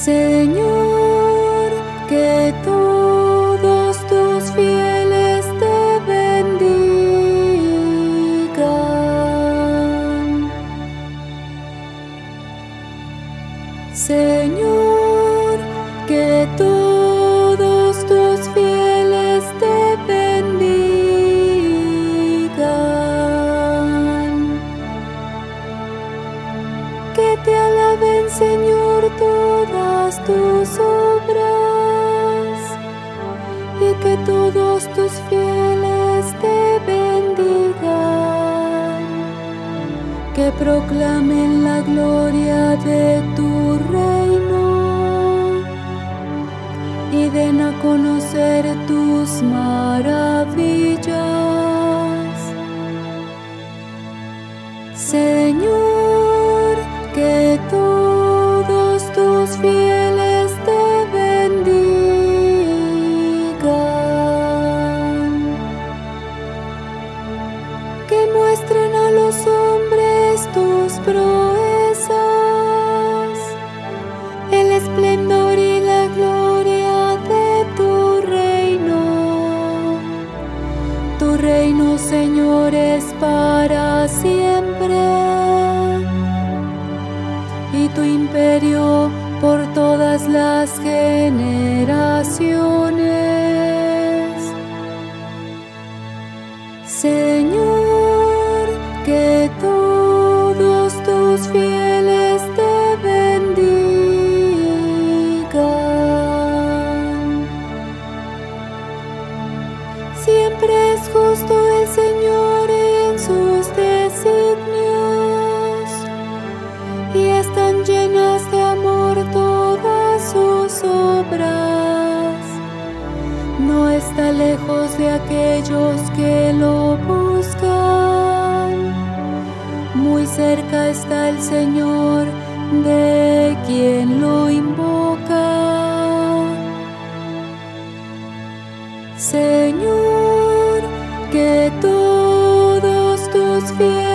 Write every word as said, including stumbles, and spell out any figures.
Señor, que todos tus fieles te bendigan. Señor, que todos tus fieles te bendigan. Que te alaben, Señor, todas tus obras, y que todos tus fieles te bendigan. Que proclamen la gloria de tu reino y den a conocer tus maravillas. Señor, que todos tus fieles te bendigan. Que muestren a los hombres tus proezas, el esplendor y la gloria de tu reino. Tu reino, Señor, es para siempre, y tu imperio por todas las generaciones. Señor, que todos tus fieles te bendigan. Siempre es justo el Señor en sus designios, y están llenas de amor todas sus obras. No está lejos de aquellos que lo buscan, muy cerca está el Señor de quien lo invoca. Señor, que todos tus fieles